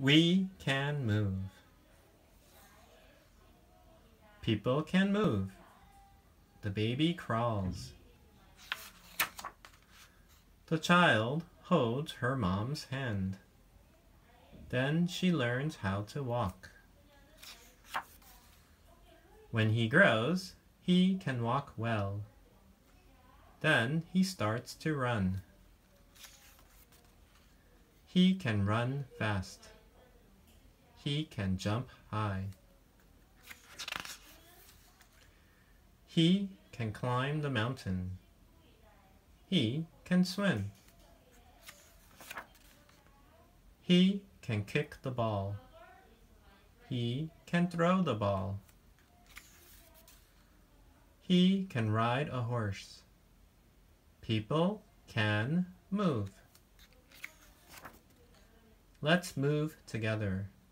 We can move. People can move. The baby crawls. The child holds her mom's hand. Then she learns how to walk. When he grows, he can walk well. Then he starts to run. He can run fast. He can jump high. He can climb the mountain. He can swim. He can kick the ball. He can throw the ball. He can ride a horse. People can move. Let's move together.